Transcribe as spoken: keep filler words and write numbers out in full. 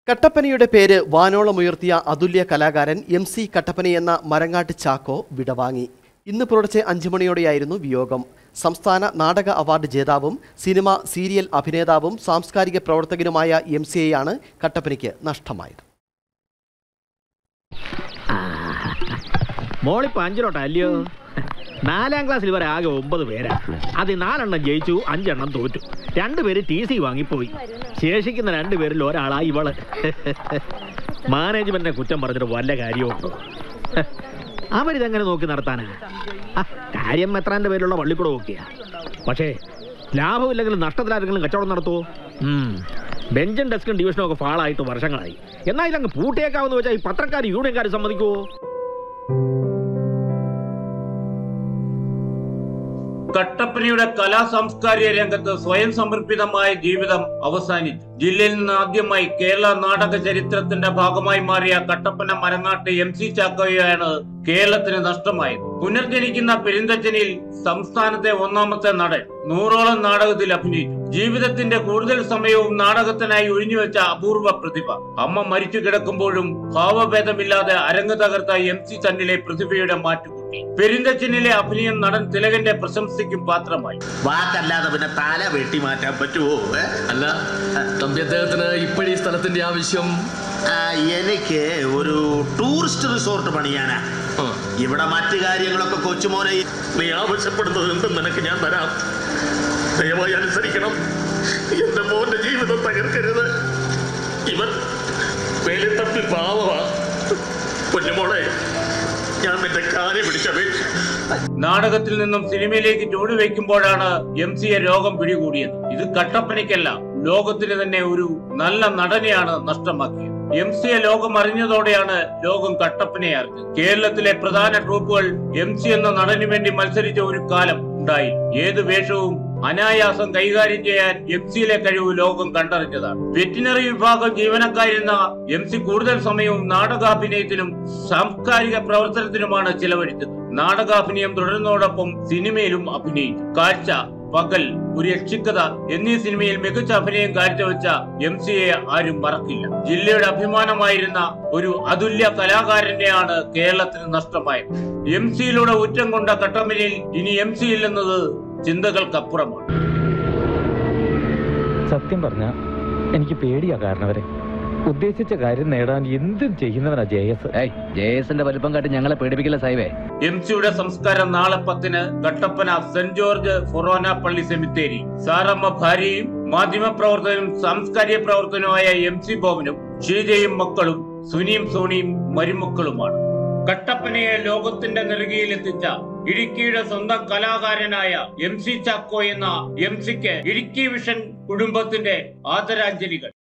കട്ടപ്പനയുടെ പേര് വാനോളമുയർത്തിയ അതുല്യ കലാകാരൻ M C Kattappana എന്ന മരങ്ങാട്ട് ചാക്കോ വിടവാങ്ങി. ഇന്ന് പുലർച്ചെ അഞ്ചു മണിയോടെയായിരുന്നു വിയോഗം. സംസ്ഥാന നാടക അവാർഡ് ജേതാവും സിനിമ സീരിയൽ അഭിനേതാവും സാംസ്കാരിക പ്രവർത്തകനുമായ എം സിയെയാണ് കട്ടപ്പനയ്ക്ക് നഷ്ടമായത്. മോളിപ്പോ അഞ്ചിലോട്ടല്ലയോ? നാലാം ക്ലാസ്സിൽ വരെ ആകെ ഒമ്പത് പേരാ. അത് നാലെണ്ണം ജയിച്ചു, അഞ്ചെണ്ണം തോറ്റു. രണ്ടുപേര് ടി സി വാങ്ങിപ്പോയി. ശേഷിക്കുന്ന രണ്ടുപേരിൽ ഒരാളാ ഇവള്. മാനേജ്മെന്റിനെ കുറ്റം പറഞ്ഞിട്ട് വല്ല കാര്യമുണ്ടോ? അവരിതെങ്ങനെ നോക്കി നടത്താനാ? കാര്യം എത്രാന്റെ പേരിലുള്ള പള്ളിക്കൂടെ നോക്കിയാ. പക്ഷേ ലാഭമില്ലെങ്കിലും നഷ്ടത്തിലാരെങ്കിലും കച്ചവടം നടത്തുമോ? ബെഞ്ചും ഡെസ്കും ഡിവിഷനും ഒക്കെ ഫാളായിട്ട് വർഷങ്ങളായി. എന്നാൽ ഇതങ്ങ് പൂട്ടിയേക്കാവെന്ന് വെച്ചാൽ ഈ പത്രക്കാർ യൂണിയൻകാർ സമ്മതിക്കുമോ? കട്ടപ്പനയുടെ കലാ സാംസ്കാരിക രംഗത്ത് സ്വയം സമർപ്പിതമായ ജീവിതം അവസാനിച്ചു. ജില്ലയിൽ നിന്ന് ആദ്യമായി കേരള നാടക ചരിത്രത്തിന്റെ ഭാഗമായി മാറിയ കട്ടപ്പന മരങ്ങാട്ട് എം സി ചാക്കോയാണ് കേരളത്തിന് നഷ്ടമായത്. പുനർജനിക്കുന്ന പെരിന്തച്ചനിൽ സംസ്ഥാനത്തെ ഒന്നാമത്തെ നടൻ. നൂറോളം നാടകത്തിൽ അഭിനയിച്ചു. ജീവിതത്തിന്റെ കൂടുതൽ സമയവും നാടകത്തിനായി ഒഴിഞ്ഞുവെച്ച അപൂർവ പ്രതിഭ. അമ്മ മരിച്ചു കിടക്കുമ്പോഴും ഭാവഭേദമില്ലാതെ അരങ്ങ് തകർത്ത എം സി ചന്നിലെ പ്രതിഭയുടെ മാറ്റുകൂട്ടി. പെരിന്തച്ചനിലെ അഭിനയം നടൻ തിലകന്റെ പ്രശംസയ്ക്കും പാത്രമായി. വാക്കല്ലാതെ പിന്നെ തല വെട്ടി മാറ്റാൻ പറ്റുമോ? അല്ല തമ്പി, അദ്ദേഹത്തിന് ഇപ്പോഴീ സ്ഥലത്തിന്റെ ആവശ്യം? എനിക്ക് ഒരു ടൂറിസ്റ്റ് റിസോർട്ട് പണിയാനാ. ഇവിടെ മറ്റു കാര്യങ്ങളൊക്കെ കൊച്ചുമോനെ നീ ആവശ്യപ്പെടുന്നത് എന്തും നിനക്ക് ഞാൻ തരാം. ദയവായി അനുസരിക്കണം. എന്റെ മോന്റെ ജീവിതം തകർക്കരുത്. ഇവൻ വേലിത്തപ്പി പാവമാ. പൊന്നുമോളെ, ഞാൻ നിന്റെ കാര്യം പിടിച്ചപേക്ഷ. നാടകത്തിൽ നിന്നും സിനിമയിലേക്ക് ചുവടുവെക്കുമ്പോഴാണ് എം സിയെ രോഗം പിടികൂടിയത്. ഇത് കട്ടപ്പനയ്ക്കല്ല, ലോകത്തിന് തന്നെ ഒരു നല്ല നടനെയാണ് നഷ്ടമാക്കിയത്. എം സിയെ ലോകം അറിഞ്ഞതോടെയാണ് ലോകം കട്ടപ്പനയെ അറിഞ്ഞത്. കേരളത്തിലെ പ്രധാന ട്രൂപ്പുകൾ എം സി എന്ന നടനു വേണ്ടി മത്സരിച്ച ഒരു കാലം ഉണ്ടായി. ഏത് വേഷവും അനായാസം കൈകാര്യം ചെയ്യാൻ എം സിയിലെ കഴിവ് ലോകം കണ്ടറിഞ്ഞതാണ്. വെറ്റിനറി വിഭാഗം ജീവനക്കാരുന്ന എം സി കൂടുതൽ സമയവും നാടകാഭിനയത്തിനും സാംസ്കാരിക പ്രവർത്തനത്തിനുമാണ് ചിലവഴിച്ചത്. നാടകാഭിനയം തുടരുന്നതോടൊപ്പം സിനിമയിലും അഭിനയിച്ചു. കാഴ്ച, പകൽ, ഒരു യക്ഷിക്കഥ എന്നീ സിനിമയിൽ മികച്ച അഭിനയം കാഴ്ചവെച്ച എം സിയെ ആരും മറക്കില്ല. ജില്ലയുടെ അഭിമാനമായിരുന്ന ഒരു അതുല്യ കലാകാരനെയാണ് കേരളത്തിന് നഷ്ടമായത്. എം സിയിലൂടെ ഊറ്റം കൊണ്ട കട്ടപ്പനയിൽ ഇനി എം സി ഇല്ലെന്നത് ചിന്തകൾക്കപ്പുറമാണ്. സത്യം പറഞ്ഞ എനിക്ക് പേടിയാ. കാരണവരെ ഉദ്ദേശിച്ച കാര്യം നേടാൻ എന്തും ചെയ്യുന്നവനാ ജയസ്. ജയസിന്റെ വലിപ്പം കാട്ടി ഞങ്ങളെ പേടിപ്പിക്കില്ല സാഹിബേ. എം സിയുടെ സംസ്കാരം നാളെ പത്തിന് കട്ടപ്പന സെന്റ് ജോർജ് ഫൊറോന പള്ളി സെമിത്തേരി. സാറമ്മ ഭാര്യയും മാധ്യമപ്രവർത്തകനും സാംസ്കാരിക പ്രവർത്തനവുമായ എം സി ബോബനും ഷീജയും മക്കളും സുനിയും സോണിയും മരുമക്കളുമാണ്. കട്ടപ്പനയെ ലോകത്തിന്റെ നെറുകയിലെത്തിച്ച ഇടുക്കിയുടെ സ്വന്തം കലാകാരനായ എം സി ചാക്കോ എന്ന എം സിക്ക് ഇടുക്കി വിഷൻ കുടുംബത്തിന്റെ ആദരാഞ്ജലികൾ.